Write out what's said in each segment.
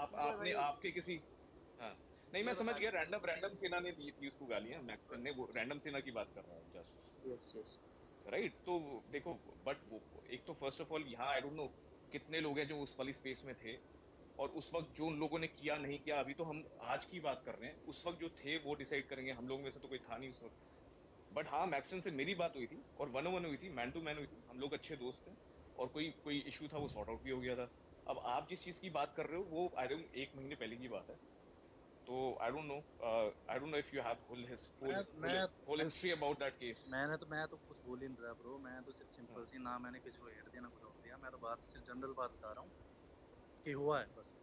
आपने आपके किसी, हाँ नहीं मैं मैं समझ बता गया, रैंडम रैंडम सेना ने दी थी उसको गालियां, मैक्सन ने, वो रैंडम सेना की बात कर रहा है जस्ट, यस यस। राइट। तो देखो, बट वो एक तो फर्स्ट ऑफ ऑल यहाँ आई डोंट नो कितने लोग हैं जो उस वाली स्पेस में थे, और उस वक्त जो उन लोगों ने किया नहीं किया, अभी तो हम आज की बात कर रहे हैं, उस वक्त जो थे वो डिसाइड करेंगे, हम लोग में से तो कोई था नहीं उस वक्त। बट हाँ, मैक्सन से मेरी बात हुई थी, और वन वन हुई थी, मैन टू मैन हुई थी, हम लोग अच्छे दोस्त थे, और कोई कोई इशू था वो सॉर्ट आउट भी हो गया था। अब आप जिस चीज की बात कर रहे हो वो आई डोंट, 1 महीने पहले की बात है, तो I don't know if you have मैं whole history about that case. मैं तो कुछ बोल ही नहीं रहा ब्रो। मैं तो सिर्फ सिंपल सी, ना मैंने किसी को हेट दिया ना कुछ और दिया। मैं तो बात सिर्फ जनरल बात बता रहा हूँ कि हुआ है बस।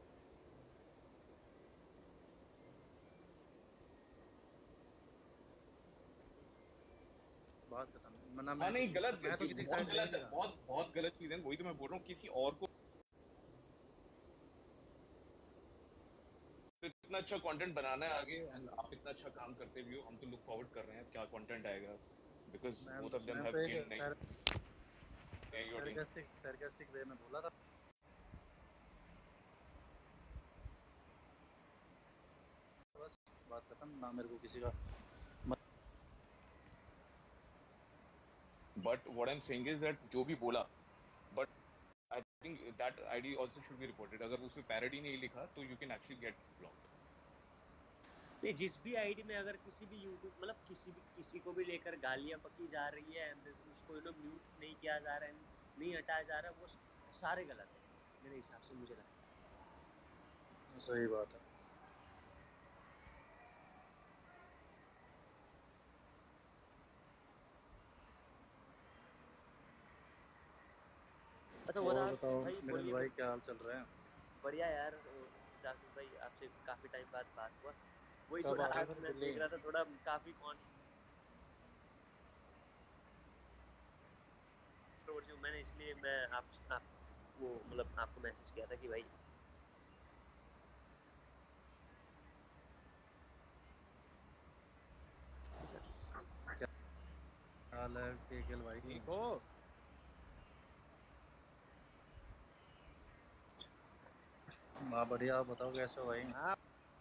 बात खत्म। ना हाँ मैं नहीं, किसी गलत, मैं तो किसी की बहुत साइड ले ही गलत नहीं है, रहा। बहुत बहुत गलत चीज है, वही तो मैं बोल रहा हूँ, किसी और को तो इतना अच्छा कंटेंट बनाना है आगे, एंड आप इतना अच्छा काम करते भी हो, हम तो लुक फॉरवर्ड कर रहे हैं क्या कंटेंट आएगा, बिकॉज मैं बोथ ऑफ देम मैं हैव तो गेन्ड एक नई नई ऑडियंस। सरकास्टिक वे में बोला था बस। बात खत्म। ना मेरे को किसी का but what I am saying is that जो भी बोला, but I think that ID also should be reported, अगर उसमें पैरोडी नहीं लिखा तो you can actually get blocked. नहीं, जिस भी आईडी में अगर किसी भी यूट्यूब मतलब किसी को भी लेकर गालियां बकी जा रही है एंड उसको म्यूट नहीं किया जा रहा है, नहीं हटाया जा रहा है, वो सारे गलत है मेरे हिसाब से, मुझे लगता है। सही बात है। अच्छा और वजाहत बताओ भाई मिलन बोलिए भाई, कुछ। क्या हाल चल रहा है? बढ़िया यार, जाकिर भाई आपसे काफी टाइम बाद बात हुआ। वही कब थोड़ा आ रहे हो आज फिर मैं दिल्ली? देख रहा था, थोड़ा काफी कंट्रोवर्सी, मैंने इसलिए मैं आप वो मतलब आपको मैसेज किया था कि भाई क्या हाल है केकेल भाई? ठीक हो? हाँ बढ़िया। आप बताओ कैसे हो भाई? हाँ,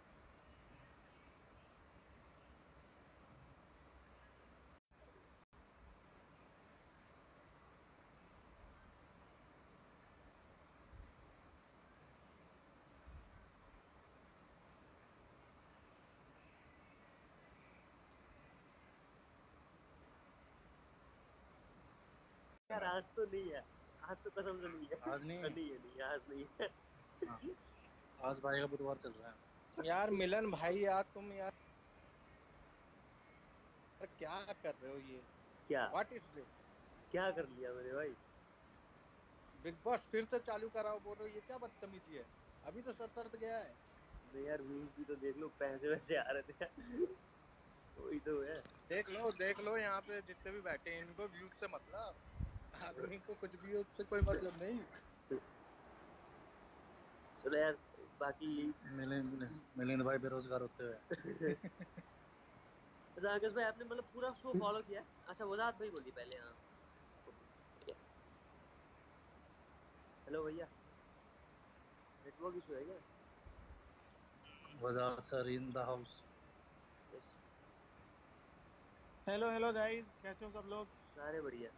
यार आज तो नहीं है, आज तो कसम से नहीं है। आज नहीं? नहीं है, नहीं आज नहीं है। हाँ, आज भाई का बुधवार चल रहा है। यार मिलन भाई, यार तुम यार क्या कर रहे हो ये? क्या व्हाट इज दिस? क्या कर लिया मेरे भाई? बिग बॉस फिर से चालू कराओ बोल रहे हो, ये क्या बदतमीजी है? अभी तो सर दर्द गया है। नहीं यार, व्यूज भी तो देख लो, पैसे वैसे आ रहे थे। वही तो है। देख लो यहाँ पे जितने भी बैठे हैं, इनको व्यूज से मतलब, आदमी को कुछ भी हो उससे कोई मतलब नहीं। चलो यार, बाकी मिलिंद मिलिंद भाई बेरोजगार होते हुए। अच्छा आकाश भाई, आपने मतलब पूरा शो फॉलो किया? अच्छा वजाहत भाई बोलिए पहले। हाँ हेलो भैया, नेटवर्क इशू है क्या? Wajahat sir in the house. Yes, hello hello guys, कैसे हो सब लोग? सारे बढ़िया।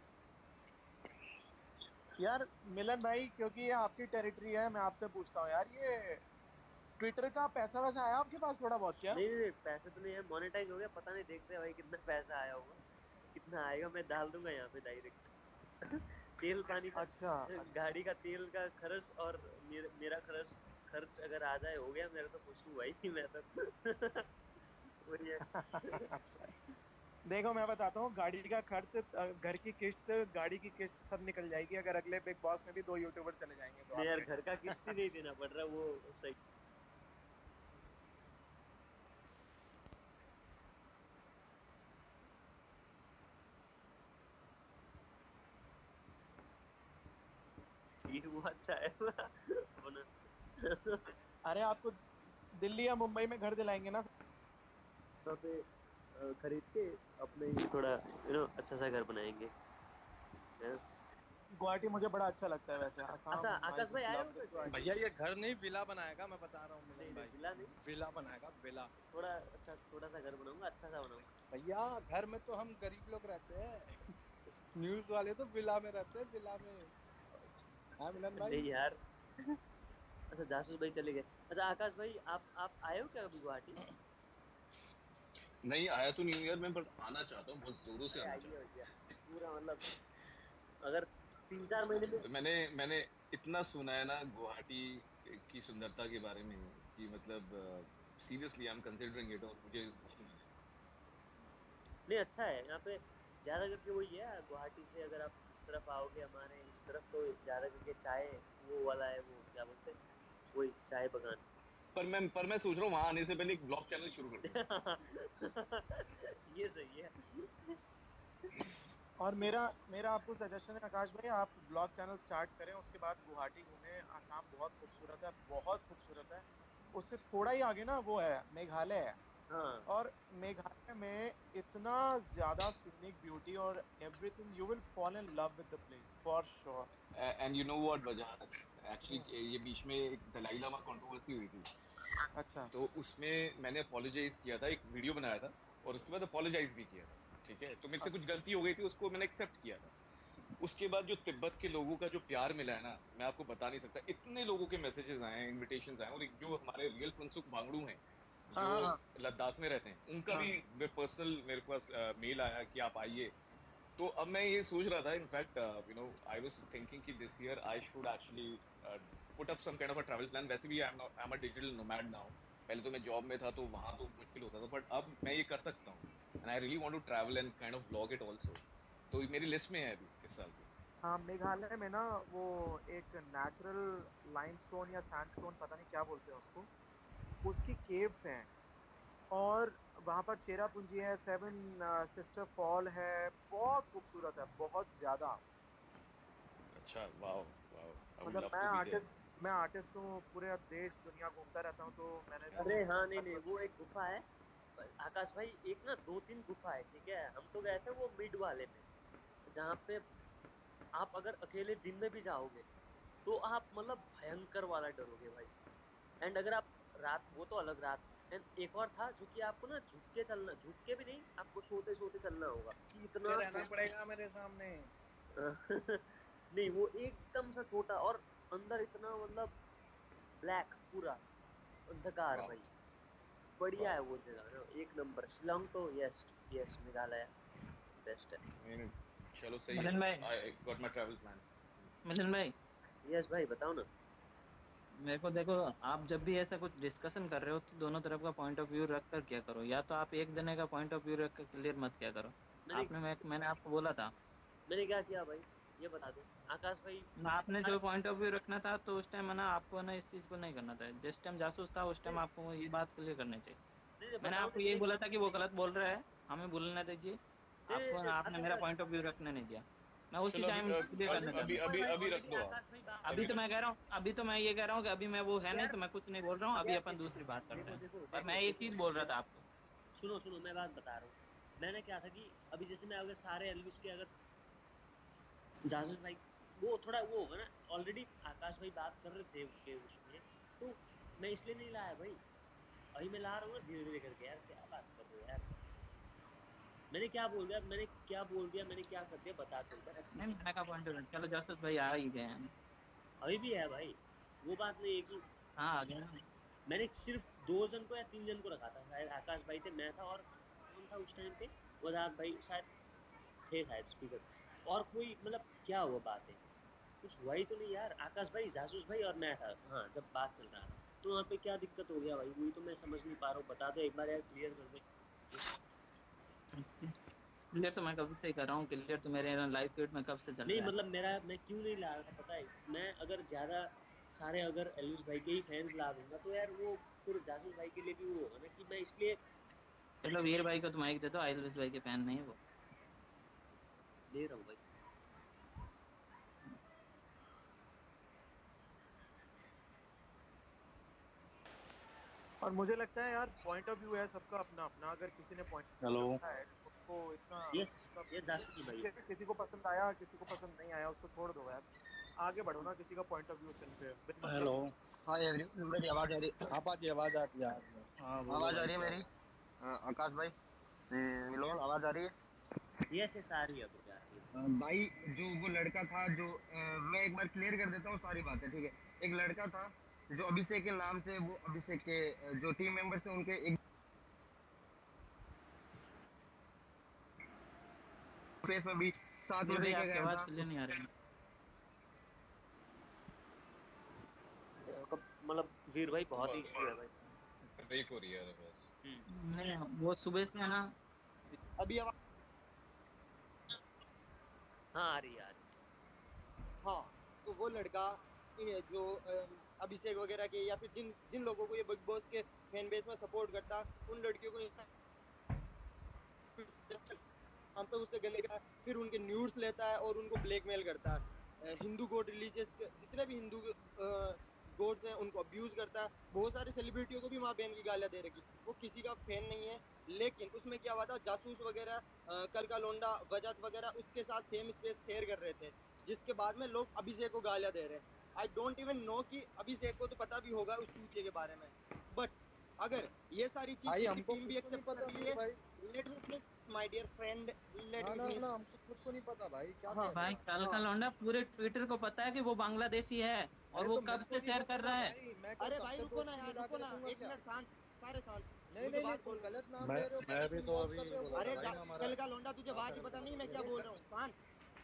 यार मिलन भाई, क्योंकि ये आपकी टेरिटरी है, मैं आपसे पूछता हूँ यार, ये ट्विटर का पैसा वैसा आया आपके पास थोड़ा बहुत क्या? नहीं नहीं नहीं, पैसे तो नहीं है, मोनेटाइज हो गया, पता नहीं, देखते हैं भाई कितना पैसा आया होगा, कितना आएगा मैं डाल दूंगा यहाँ पे डायरेक्ट। तेल पानी का, अच्छा अच्छा। गाड़ी का तेल का खर्च और मेरा खर्च खर्च अगर आ जाए हो गया मेरा, तो खुश हूँ भाई मैं तो। वही है। देखो मैं बताता हूँ, गाड़ी का खर्च, घर की किस्त, गाड़ी की किस्त सब निकल जाएगी अगर अगले बिग बॉस में भी 2 यूट्यूबर चले जाएंगे तो नहीं यार, आपके। घर का किस्त ही नहीं देना पड़ रहा, वो सही। ये वो अच्छा है अपना। अरे आपको दिल्ली या मुंबई में घर दिलाएंगे ना। वहाँ पे खरीद के अपने ही थोड़ा अच्छा सा घर बनाएंगे, है? गुवाहाटी मुझे बड़ा अच्छा लगता है वैसे। अच्छा असम आकाश भाई आए हो क्या गुवाहाटी? भैया ये घर नहीं विला बनाएगा, मैं बता रहा हूँ नहीं मिलन नहीं भाई। विला नहीं, विला बनाएगा विला। थोड़ा अच्छा छोटा सा घर बनाऊंगा, अच्छा सा बनाऊंगा। भैया घर में तो हम गरीब लोग रहते हैं। न्यूज वाले तो विला में रहते हैं, विला में। हाँ मिलन भाई। नहीं यार। अच्छा जासूस भाई चले गए। अच्छा आकाश भाई आप आए हो क्या कभी गुवाहाटी? नहीं आया तो नहीं हूँ यार मैं, बट आना चाहता हूँ, बहुत जोरों से अरे आना आइए चाहता भैया, पूरा मतलब अगर 3-4 महीने में। हूँ। मैंने इतना सुना है ना गुवाहाटी की सुंदरता के बारे में कि मतलब seriously I am considering it, और मुझे बहुत मन है। नहीं अच्छा है यहाँ पे, ज़्यादा करके वही है गुवाहाटी से अगर आप इस तरफ आओगे हमारे इस तरफ तो ज़्यादा करके चाय वो वाला है, वो क्या बोलते हैं, वही चाय बगान। पर मैं सोच रहा हूँ वहां आने से पहले एक ब्लॉग चैनल शुरू कर दूँ। ये सही है। और मेरा मेरा आपको सजेशन है आकाश भाई, आप ब्लॉग चैनल स्टार्ट करें, उसके बाद गुवाहाटी घूमें। आसाम बहुत खूबसूरत है, बहुत खूबसूरत है। उससे थोड़ा ही आगे ना वो है, मेघालय है। हाँ और मेघालय में इतना ज़्यादा सीनिक ब्यूटी और everything, you will fall in love with the place for sure. And you know what वजह, एक्चुअली ये बीच में एक दलाई लामा कंट्रोवर्सी हुई थी, अच्छा। तो उसमें मैंने अपोलोजाइज किया था, एक वीडियो बनाया था और उसके बाद अपोलोजाइज भी किया था। ठीक है, तो मेरे से कुछ गलती हो गई थी, उसको मैंने एक्सेप्ट किया था। उसके बाद जो तिब्बत के लोगों का जो प्यार मिला है ना, मैं आपको बता नहीं सकता। इतने लोगों के मैसेजेस आए हैं, इनविटेशंस आए हैं, और एक जो हमारे रियल फुनसुक वांगड़ू हैं हाँ जो हाँ हाँ लद्दाख में रहते हैं, उनका हाँ। भी पर्सनल मेरे पास मेल आया कि आप आइए। तो अब मैं ये सोच रहा था, in fact you know I was thinking कि this year I should actually put up some kind of a travel plan. वैसे भी I am a digital nomad now. पहले तो मैं जॉब में था तो वहां तो मुश्किल होता था, बट अब मैं ये कर सकता हूँ, and I really want to travel and kind of vlog it also. तो ये मेरी लिस्ट में है अभी इस साल की। हाँ मेघालय में ना वो एक नेचुरल लाइमस्टोन या सैंडस्टोन, पता नहीं क्या बोलते हैं उसको, उसकी केव्स हैं। और वहाँ पर चेरापूंजी है, सेवन सिस्टर फॉल है। बहुत खूबसूरत है, बहुत ज़्यादा। अच्छा, वाओ वाओ, आई वुड मतलब लव टू बी देयर। मैं आर्टिस्ट हूँ, पूरे देश दुनिया घूमता रहता हूँ, तो मैंने तो अरे हाँ नहीं नहीं, लगभग। वो एक गुफा है आकाश भाई, एक ना 2-3 गुफा है, ठीक है। हम तो गए थे वो मिड वाले में, जहाँ पे आप अगर अकेले दिन में भी जाओगे तो आप मतलब भयंकर वाला डरोगे भाई। एंड अगर आप रात, वो तो अलग रात। एंड एक और था जो कि आपको ना झुक के चलना, झुक के भी नहीं, आपको सोते सोते चलना होगा कि ये इतना रहना पड़ेगा मेरे सामने। नहीं वो एकदम सा छोटा, और अंदर इतना मतलब ब्लैक पूरा अंधकार वाओ भाई। बढ़िया वाओ। है वो जगह ना, एक नंबर। शिलोंग तो यस यस, मेघालय बेस्ट है। चलो सही है, मिलन भाई, I got my travel plan. Milan भाई, यस भाई बताओ ना। मेरे को देखो, आप जब भी ऐसा कुछ डिस्कशन कर रहे हो तो दोनों तरफ का पॉइंट ऑफ व्यू रख कर क्या करो, या तो आप एक जने का पॉइंट ऑफ व्यू रख कर क्लियर मत क्या करो। मैंने मैंने आपको बोला था मैंने क्या किया भाई, ये बता दो आकाश भाई। ना, आपने जो पॉइंट ऑफ व्यू रखना था तो उस टाइम है ना, आपको ना इस चीज़ को नहीं करना था। जिस टाइम जासूस था उस टाइम नहीं आपको ये बात क्लियर करनी चाहिए। नहीं मैंने बताओ आपको ना, यही नहीं बोला था कि वो गलत बोल रहा है, हमें बोलने दीजिए। आपको नहीं, आपने मेरा अच्छा पॉइंट ऑफ व्यू रखने नहीं दिया, मैं उसी चलो टाइम क्लियर करने ऑलरेडी अभी लगा। देखो अभी भाई, अभी रख ऑलरेडी दो आप। आकाश भाई बात अभी कर तो अभी रहे मैं कह रहा हूँ, अभी तो मैं ये कह रहा हूँ कि अभी मैं वो है हैं नहीं, यार। तो मैं कुछ नहीं बोल रहा हूँ। अभी यार अपन देखो दूसरी बात करते देखो हैं। देखो पर देखो मैं ये देखो चीज़ बोल रहा था आपको। सुनो सुनो, मैं बात बता रहा हूँ। मैंने क्या था कि अभी जैसे मैं अगर सारे एल्विस के अगर जासूस भाई, वो थोड़ा वो होगा ना, ऑलरेडी आकाश भाई बात कर रहे थे उनके उसमें, तो मैं इसलिए नहीं लाया भाई। अभी मैं ला रहा हूँ ना धीरे धीरे करके। यार क्या बात कर रहे हो यार, मैंने क्या बोल दिया, मैंने क्या बोल दिया, मैंने क्या कर दिया, बता दो बस अच्छे नहीं, से। मैंने कहा पॉइंट ऑफ व्यू, चलो जासूस भाई आ ही गए हैं। अभी भी है भाई, वो बात नहीं है कि हाँ आ गए ना। मैंने सिर्फ 2 जन को या 3 जन को रखा था। शायद आकाश भाई थे, मैं था, और कौन था उस टाइम पे, वजाद भाई शायद थे, शायद स्पीकर। और कोई मतलब क्या हुआ बात है, कुछ हुआ ही तो नहीं यार। आकाश भाई, जासूस भाई और मैं था, हाँ जब बात चल रहा था। तो वहाँ पे क्या दिक्कत हो गया भाई, वही तो मैं समझ नहीं पा रहा हूँ। बता दो एक बार यार, क्लियर कर दे चीज़ें। क्लियर तो मैं कब से ही कर रहा हूँ, क्लियर तो मेरे लाइव फीड में कब से चल नहीं रहा है। मतलब मेरा, मैं क्यों नहीं ला रहा था पता है, मैं अगर ज़्यादा सारे अगर एलविस भाई के ही फैंस ला दूंगा तो यार वो फिर जासूस भाई के लिए भी वो होगा ना, कि मैं इसलिए चलो वीर भाई को तो माइक दे दो, आइलविस भाई के फैन नहीं है वो। दे रहा हूँ भाई। और मुझे लगता है यार, पॉइंट ऑफ व्यू है सबका अपना अपना। अगर किसी ने पॉइंट हेलो। रखा है उसको इतना यस मतलब ये जासूसी भाई है। किसी को पसंद आया, किसी को पसंद नहीं आया, उसको छोड़ दो यार, आगे बढ़ो ना, किसी का पॉइंट ऑफ व्यू सुन के बिन मतलब हेलो। हाँ एवरी मेरी आवाज आ रही आप आजी आवाज आती है, आ रही है। हाँ बोलो आवाज आ भाई रही है क्या मेरी? आकाश भाई, मिलोन आवाज आ रही है? यस यस आ रही है अभी आ रही है। भाई जो वो लड़का था जो मैं एक बार क्लियर कर देता हूँ सारी बातें, ठीक है? एक लड़का था जो अभिषेक के नाम से, वो अभिषेक के जो टीम मेंबर्स थे उनके एक फेस में भी साथ में वीर भाई देखा आपकी गया आवाज था। क्लियर नहीं आ रही। मतलब वीर भाई बहुत इशू है भाई। ब्रेक हो रही है बस। नहीं वो सुबह से है ना। अभी आवाज? हाँ आ रही है आ रही है। हाँ, तो वो लड़का जो अभिषेक वगैरह के या फिर जिन जिन लोगों को ये बिग बॉस के फैन बेस में सपोर्ट करता, उन लड़कियों को हम पे उससे गंदे का, फिर उनके न्यूड्स लेता है और उनको ब्लैकमेल करता है। हिंदू गॉड रिलीजियस जितने भी हिंदू गॉड्स हैं उनको अब्यूज करता है। बहुत सारे सेलिब्रिटियों को भी माँ बहन की गालियां दे रखी। वो किसी का फैन नहीं है, लेकिन उसमें क्या हुआ था, जासूस वगैरह कल का लोंडा वजत वगैरह उसके साथ सेम स्पेस शेयर कर रहे थे, जिसके बाद में लोग अभिषेक को गालियां दे रहे हैं। आई डोंट इवन नो कि अभिषेक को तो पता भी होगा उस चूतिए के बारे में, बट अगर ये सारी चीज भाई पूरी हमको टीम खुद भी को नहीं एक्सेप्ट पता कर रही वीर है, भाई। Let me finish my dear friend, let ना मी ना फिनिश। ना, हमको खुद को नहीं पता भाई, क्या हाँ कह रहे भाई हो आप? कल का हाँ, लौंडा पूरे ट्विटर को पता है कि वो बांग्लादेशी है और अरे वो तो कब मेरे को से नहीं शेयर पता कर था रहा है। भाई, मैं क्या अरे भाई सबसे रुको ना दोस्ती यार, मिला रुको के ना रखूंगा एक क्या? मिनट, शांत, सारे शांत, नहीं मुझे नहीं नहीं, बात तुम बोल। गलत नाम मैं ले रहे हो, मैं गलत भी तो इन्वॉल्व अभी कर रहे हो, बोला बोलो था अरे भाई, भाई। मैं हमारा कल का लोंडा तुझे क्या बात ही करें पता नहीं बोलो मैं क्या बोलो। अरे बोल रहा हूँ, शांत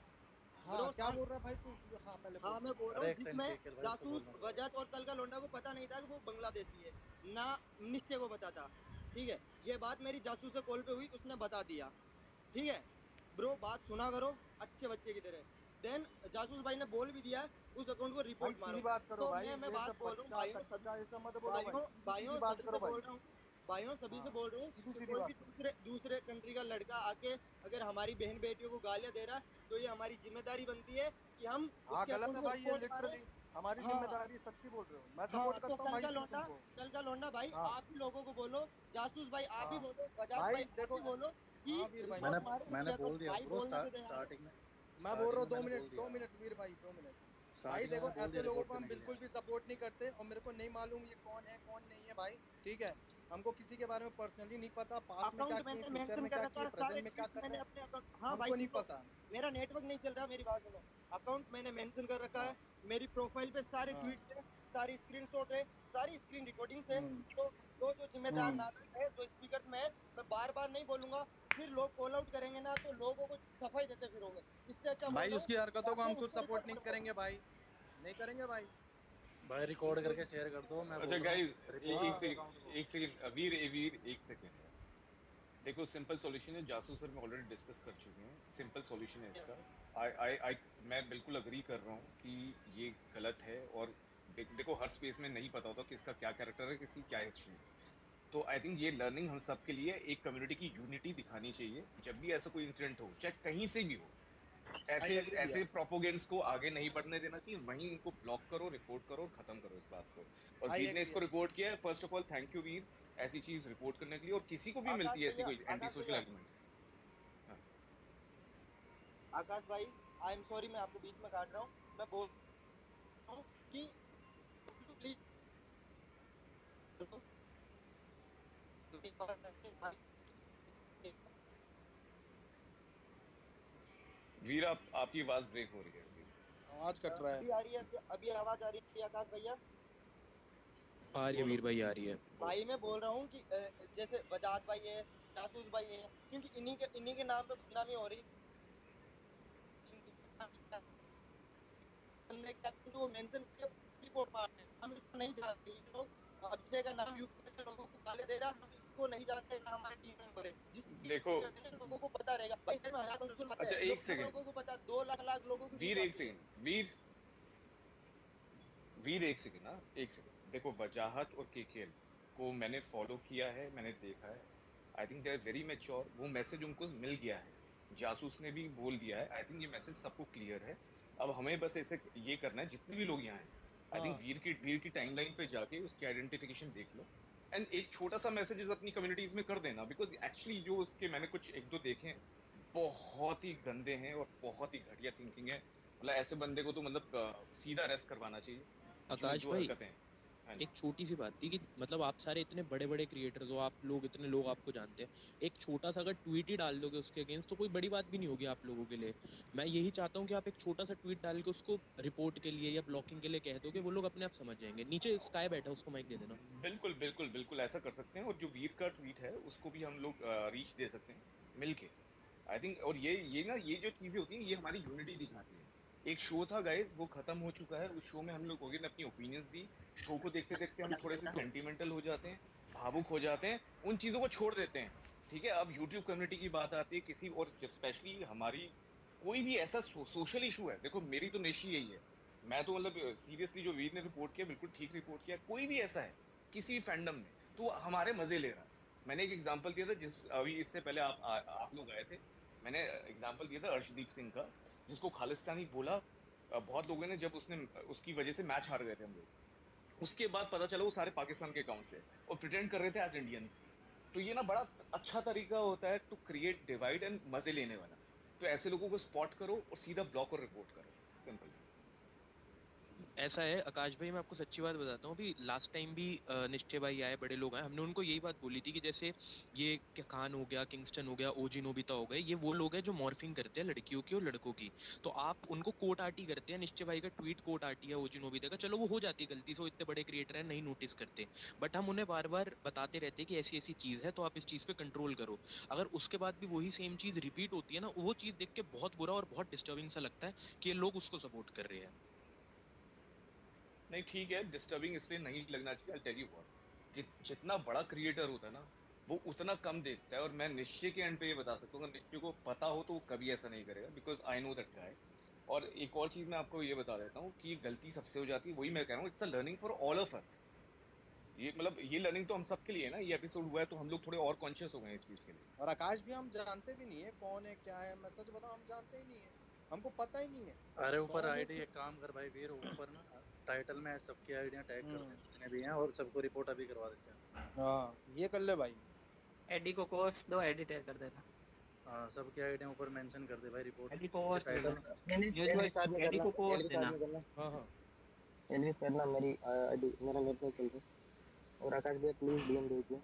हाँ ब्रो, क्या शांत। बोल रहा है भाई तू? हाँ पहले हाँ बोल। मैं बोल रहा अरे हूँ एक सेकंड जिसमें ठीक है भाई, उसको जासूस बोलने दो भाई। वजत और कल का लोंडा को पता नहीं था कि वो बांग्लादेशी है, ना निश्चय को पता था, ठीक है? ये बात मेरी जासूस से कॉल पे हुई, उसने बता दिया, ठीक है? ब्रो बात सुना करो अच्छे बच्चे की तरह। देन जासूस भाई ने बोल भी दिया उस अकाउंट को भाई रिपोर्ट सीधी मारो। बात करो तो भाई, मैं ये बात सब बोल रहा हूँ बच्चा भाइयों, सब कच्चा ऐसा मत बोलो भाई, भाइयों सीधी सीधी भाइयों बात सभी से करो भाई। बोल रहा हूँ, भाइयों सभी से हाँ बोल रहा हूँ सीधी कि सीधी कोई भी बात करो। दूसरे दूसरे कंट्री का लड़का आके अगर हमारी बहन बेटियों को गालियां दे रहा है, तो ये हमारी जिम्मेदारी बनती है कि हम हाँ उसके गलत अकाउंट है को भाई, ये रिपोर्ट मारे। लिटरली हमारी हाँ जिम्मेदारी, सच्ची बोल रहे हो, मैं हाँ, सपोर्ट तो करता हूँ भाई तुमको। कल का लौंडा भाई हाँ आप ही लोगों को बोलो, जासूस भाई आप ही हाँ बोलो, बजाज भाई भाई आप देखो। ही बोलो कि हाँ वीर भाई, मैंने रिपोर्ट मारे मैंने उसके बोल अकाउंट। दिया भाई ब्रो, बोलने तो दे यार। मैं बोल रहा हूँ मैंने बोल दो दिया, मिनट वीर भाई, 2 मिनट। भाई स्टार्टिंग में देखो मैंने बोल ऐसे दिया लोगों रिपोर्ट को हम करने के बिल्कुल लिए। भी सपोर्ट नहीं करते, और मेरे को नहीं मालूम ये कौन है कौन नहीं है भाई, ठीक है? हमको किसी के बारे में पर्सनली नहीं पता, पास्ट में क्या अकाउंट किए, मैंने फ्यूचर मेंशन में कर क्या रखा किए, है, सारे प्रेजेंट में क्या ट्वीट्स कर मैंने रहे हैं, अपने अकाउंट। हाँ भाई हमको नहीं सुनो, पता। मेरा नेटवर्क नहीं चल रहा, मेरी बात सुनो। अकाउंट मैंने मेंशन कर रखा है, हाँ मेरी प्रोफाइल पे सारे हाँ। ट्वीट्स है, सारी स्क्रीनशॉट है, सारी स्क्रीन रिकॉर्डिंग्स है। हम्म तो जो जिम्मेदार हम्म। नागरिक है, जो स्पीकर में है, मैं बार बार नहीं बोलूंगा, फिर लोग कॉल आउट करेंगे ना तो लोगों को सफाई देते फिरोगे। इससे अच्छा बोल भाई रहा हूँ उसकी हरकतों को जाके हम खुद उसको सपोर्ट रिपोर्ट नहीं मारो। करेंगे भाई, नहीं करेंगे भाई, भाई रिकॉर्ड बिल्कुल करके शेयर कर दो, मैं अच्छा बोल रहा हूँ गाइस, रिपोर्ट एक कर दो अकाउंट को। सेकंड, एक सेकंड वीर, वीर एक सेकंड। देखो सिंपल सॉल्यूशन है, जासूस पर मैं ऑलरेडी डिस्कस कर चुके हैं, सिंपल सॉल्यूशन है इसका। आई मैं बिल्कुल अग्री कर रहा हूँ कि ये गलत है, और देखो हर स्पेस में नहीं पता होता किसका क्या कैरेक्टर है, किसकी क्या हिस्ट्री है। तो आई थिंक ये लर्निंग हम सब के लिए, एक कम्युनिटी की यूनिटी दिखानी चाहिए जब भी ऐसा कोई इंसिडेंट हो, चाहे कहीं से भी हो। आई ऐसे एग्री ऐसे भैया। प्रोपोगेंड्स को आगे नहीं बढ़ने देना चाहिए, वहीं इनको ब्लॉक करो, रिपोर्ट करो और खत्म करो इस बात को। और आई वीर ने एग्री इसको आई रिपोर्ट किया है, first of all thank you Veer, ऐसी चीज रिपोर्ट करने के लिए। और किसी को भी आकाश मिलती है ऐसी भैया, कोई एंटी आकाश सोशल भैया, एलिमेंट। हाँ आकाश भाई, आई एम सॉरी मैं आपको बीच में काट रहा हूँ। मैं बोल रहा हूँ कि प्लीज वीर, आपकी आवाज ब्रेक हो रही है वीर। आवाज कट रहा है। अभी आ रही है, अभी आवाज आ रही है आकाश भैया? आ रही है बोलो वीर भाई, आ रही है। भाई मैं बोल रहा हूँ कि जैसे बजाज भाई है, जासूस भाई है, क्योंकि इन्हीं के नाम पे बदनामी हो रही। बंदे क्या तो वो मेंशन किया, रिपोर्ट मारते हैं। हम इसको नहीं जानते, ये लोग अभिषेक का नाम यूज करके लोगों को गाली दे रहा, हम इसको नहीं जानते ना हमारे टीम मेंबर है। जिस देखो लोगों को पता रहेगा भाई, सही में 1000 बात अच्छा है, एक सेकंड लोगों को पता, 2 लाख लाख लोगों की वीर, टीम एक आती है। सेकंड वीर, वीर एक सेकंड, हाँ एक सेकंड। देखो वजाहत और केकेएल को मैंने फॉलो किया है, मैंने देखा है। I think they are very mature, वो मैसेज उनको मिल गया है, जासूस ने भी बोल दिया है। आई थिंक ये मैसेज सबको क्लियर है। अब हमें बस ऐसे ये करना है, जितने भी लोग यहाँ हैं, आई थिंक हाँ वीर की टाइमलाइन पे जाके उसकी आइडेंटिफिकेशन देख लो। एंड एक छोटा सा मैसेजेस अपनी कम्युनिटीज में कर देना, बिकॉज एक्चुअली जो उसके मैंने कुछ एक दो देखे हैं, बहुत ही गंदे हैं और बहुत ही घटिया थिंकिंग है। मतलब ऐसे बंदे को तो मतलब सीधा अरेस्ट करवाना चाहिए जो आकाश जो भाई, हरकतें हैं। हाँ जी। एक छोटी सी बात थी कि मतलब आप सारे इतने बड़े बड़े क्रिएटर्स हो, आप लोग इतने लोग आपको जानते हैं, एक छोटा सा अगर ट्वीट ही डाल दोगे उसके अगेंस्ट तो कोई बड़ी बात भी नहीं होगी आप लोगों के लिए। मैं यही चाहता हूँ कि आप एक छोटा सा ट्वीट डाल के उसको रिपोर्ट के लिए या ब्लॉकिंग के लिए कह दोगे, वो लोग अपने आप समझ जाएंगे। नीचे स्काई बैठा, उसको माइक दे देना। बिल्कुल बिल्कुल बिल्कुल ऐसा कर सकते हैं, और जो वीर का ट्वीट है उसको भी हम लोग रीच दे सकते हैं मिलके, आई थिंक। और ये ना, ये जो चीजें होती हैं ये हमारी यूनिटी दिखाती है। एक शो था गाइस, वो खत्म हो चुका है। उस शो में हम लोगों ने अपनी ओपिनियंस दी। शो को देखते देखते हम थोड़े से सेंटिमेंटल हो जाते हैं, भावुक हो जाते हैं, उन चीजों को छोड़ देते हैं। ठीक है, अब यूट्यूब कम्युनिटी की बात आती है किसी, और स्पेशली हमारी कोई भी ऐसा सोशल इशू है, देखो मेरी तो निशी यही है, मैं तो मतलब सीरियसली जो वीर ने रिपोर्ट किया बिल्कुल ठीक रिपोर्ट किया। कोई भी ऐसा है किसी भी फैंडम में, तो वो हमारे मजे ले रहा है। मैंने एक एग्जांपल दिया था, जिस अभी इससे पहले आप लोग आए थे, मैंने एग्जांपल दिया था अर्शदीप सिंह का, जिसको खालिस्तानी बोला बहुत लोगों ने, जब उसने उसकी वजह से मैच हार गए थे हम लोग। उसके बाद पता चला वो सारे पाकिस्तान के अकाउंट से, और प्रिटेंड कर रहे थे एज इंडियंस। तो ये ना बड़ा अच्छा तरीका होता है टू क्रिएट डिवाइड एंड मजे लेने वाला। तो ऐसे लोगों को स्पॉट करो और सीधा ब्लॉक और रिपोर्ट करो, सिंपल। ऐसा है आकाश भाई, मैं आपको सच्ची बात बताता हूँ। अभी लास्ट टाइम भी निश्चय भाई आए, बड़े लोग आए, हमने उनको यही बात बोली थी कि जैसे ये खान हो गया, किंगस्टन हो गया, ओजी नोबिता हो गए, ये वो लोग हैं जो मॉर्फिंग करते हैं लड़कियों की और लड़कों की। तो आप उनको कोट आर्टी करते हैं। निश्चय भाई का ट्वीट कोट आर्टी है ओजी नोबिता का, चलो वो हो जाती है गलती से, वो इतने बड़े क्रिएटर हैं नहीं नोटिस करते, बट हम उन्हें बार बार बताते रहते हैं कि ऐसी ऐसी चीज़ है, तो आप इस चीज़ पे कंट्रोल करो। अगर उसके बाद भी वही सेम चीज़ रिपीट होती है ना, वो चीज़ देख के बहुत बुरा और बहुत डिस्टर्बिंग सा लगता है कि ये लोग उसको सपोर्ट कर रहे हैं। नहीं ठीक है, डिस्टर्बिंग इसलिए नहीं लगना चाहिए। आई टेल यू व्हाट, कि जितना बड़ा क्रिएटर होता है ना, वो उतना कम देखता है। और मैं निश्चय के एंड पे ये बता सकता हूँ, अगर निश्चय को पता हो तो वो कभी ऐसा नहीं करेगा, because I know that guy. और एक और चीज़ मैं आपको ये बता देता हूँ कि गलती सबसे हो जाती है, वही मैं कह रहा हूँ, it's a learning for all of us. ये मतलब ये लर्निंग तो हम सबके लिए है ना, ये एपिसोड हुआ है तो हम लोग थोड़े और कॉन्शियस हो गए इस चीज़ के लिए। और आकाश भी हम जानते भी नहीं है कौन है क्या है, मैं सच बताऊं हम जानते ही नहीं है, हमको पता ही नहीं है। अरे ऊपर 100 में आईडी से एक काम कर भाई वीर, ऊपर ना टाइटल में सबकी आईडियां टैग कर दे हम्म, जितने भी हैं, और सबको रिपोर्ट अभी करवा देते हैं। हाँ ये कर ले भाई। एडी को कोर्स दो, एडी टैग कर देना। हाँ सबकी आईडियां ऊपर मेंशन कर दे भाई रिपोर्ट एडी को से कोर्स टाइटल। देना, एनवी न्यूज़ एनवी भाई साथ में एडी करना, को कोर्स एनवी साथ देना। में करना, हाँ हाँ एनवी करना। मेरी आईडी मेरा नेट नहीं चल रहा। और आकाश भैया प्लीज डीएम भेज दो।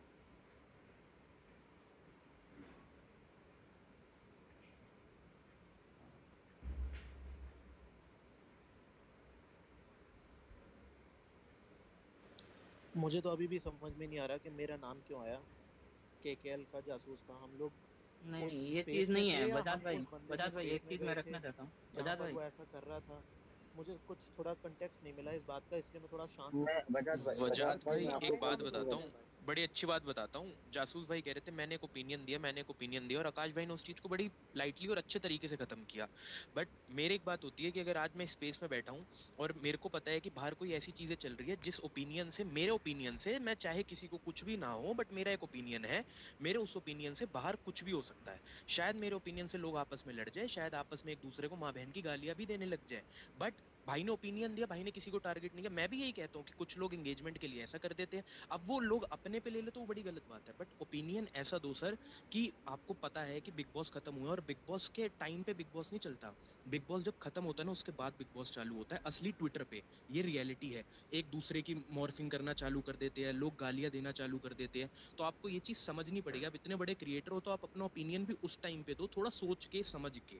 मुझे तो अभी भी समझ में नहीं आ रहा कि मेरा नाम क्यों आया केकेएल का जासूस का। हम लोग उस नहीं ये स्पेस चीज़ में नहीं थे है या बजाज हम भाई। उस बंदे के बजाज भाई स्पेस एक में चीज़ मैं गए थे रखना चाहता हूँ जहाँ बजाज पर भाई। वो ऐसा कर रहा था। मुझे कुछ थोड़ा कंटेक्स्ट नहीं मिला इस बात का, इसलिए मैं थोड़ा शांत मैं हूँ। बजाज वजात भाई भाई मैं एक आपको बात कॉल बताता करूंगा। हूँ, बड़ी अच्छी बात बताता हूँ। जासूस भाई कह रहे थे मैंने एक ओपिनियन दिया, मैंने एक ओपिनियन दिया, और आकाश भाई ने उस चीज़ को बड़ी लाइटली और अच्छे तरीके से ख़त्म किया। बट मेरे एक बात होती है कि अगर आज मैं स्पेस में बैठा हूँ और मेरे को पता है कि बाहर कोई ऐसी चीज़ें चल रही है जिस ओपिनियन से, मेरे ओपिनियन से, मैं चाहे किसी को कुछ भी ना हो बट मेरा एक ओपिनियन है, मेरे उस ओपिनियन से बाहर कुछ भी हो सकता है। शायद मेरे ओपिनियन से लोग आपस में लड़ जाए, शायद आपस में एक दूसरे को माँ बहन की गालियाँ भी देने लग जाए, बट भाई ने ओपिनियन दिया, भाई ने किसी को टारगेट नहीं किया। मैं भी यही कहता हूँ कि कुछ लोग एंगेजमेंट के लिए ऐसा कर देते हैं, अब वो लोग अपने पे ले ले तो वो बड़ी गलत बात है, बट ओपिनियन ऐसा दो सर कि आपको पता है कि बिग बॉस खत्म हुआ, और बिग बॉस के टाइम पे बिग बॉस नहीं चलता। बिग बॉस जब खत्म होता है ना उसके बाद बिग बॉस चालू होता है असली ट्विटर पे। ये रियलिटी है। एक दूसरे की मॉर्फिंग करना चालू कर देते हैं लोग, गालियां देना चालू कर देते हैं। तो आपको ये चीज़ समझनी पड़ेगी। आप इतने बड़े क्रिएटर हो तो आप अपना ओपिनियन भी उस टाइम पे दो, थोड़ा सोच के समझ के।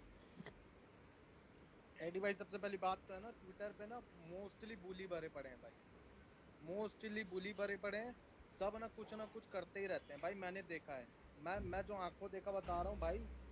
एडी भाई सबसे पहली बात तो है ना, ट्विटर पे ना मोस्टली बुली भरे पड़े हैं भाई, मोस्टली बुली भरे पड़े हैं। सब ना कुछ करते ही रहते हैं भाई, मैंने देखा है। मैं जो आंखों देखा बता रहा हूँ भाई,